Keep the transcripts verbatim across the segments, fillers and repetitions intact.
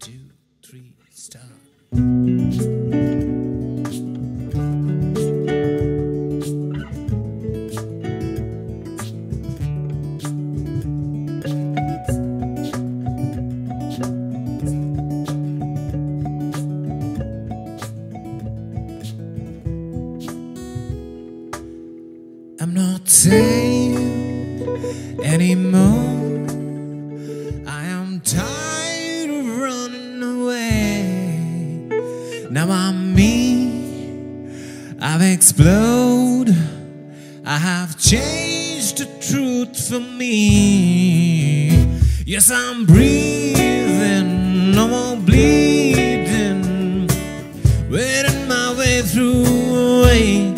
two, three, start. I'm not sane anymore. I am tired of running away. Now I'm me. I've exploded. I have changed the truth for me. Yes, I'm breathing, no more bleeding, waiting my way through away.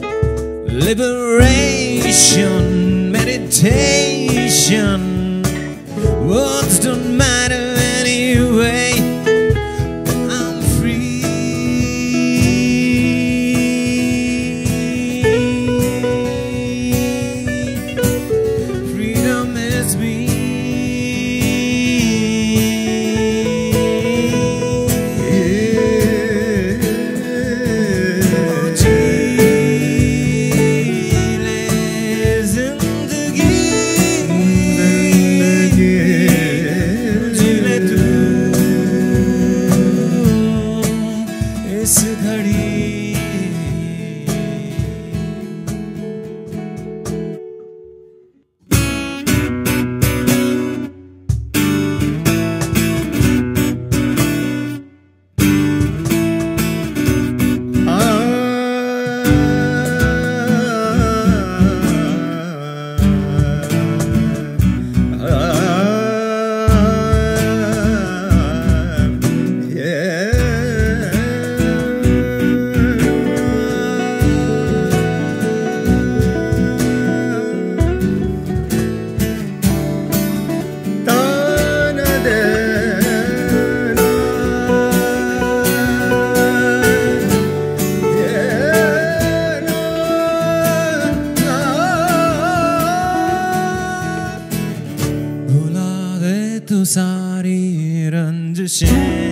Liberation, meditation, words don't matter anyway. I'm free. Freedom is me. सारी रंजिशें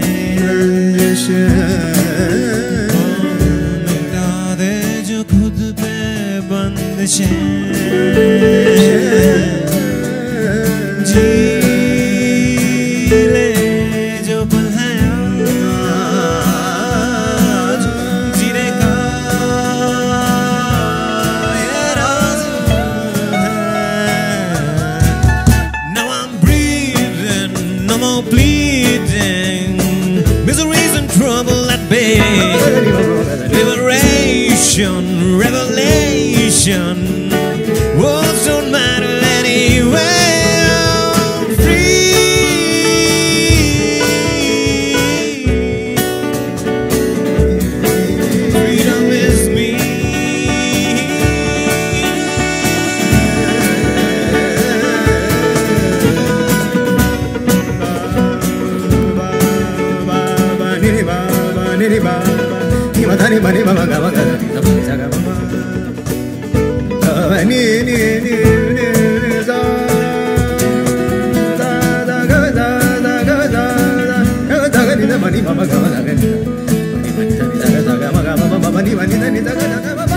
मिटा दे जो खुद पे बंदिशें जी ले जो पल है आज जीने का ये राज है. Now I'm breathing, no more bleeding, miseries and trouble at bay. Liberation, revelation, words don't matter anyway. I'm free. Freedom is me. Dhani bani baba gaba gaba ni bani jaga baba ni ni ni ni za da da ga da da ga da da da ga ni bani baba gaba gaba ni bani bani jaga jaga baba baba ni bani ni jaga jaga baba.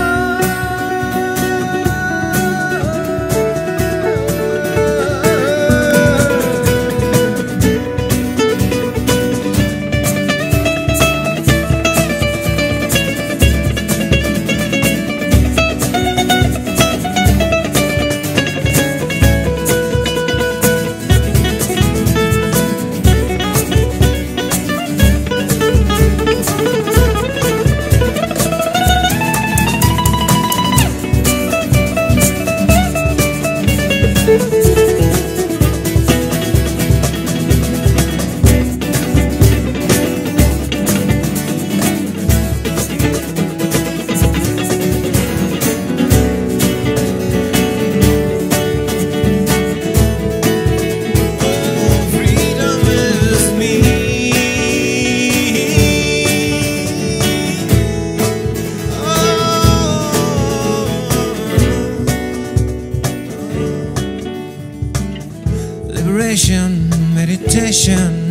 Meditation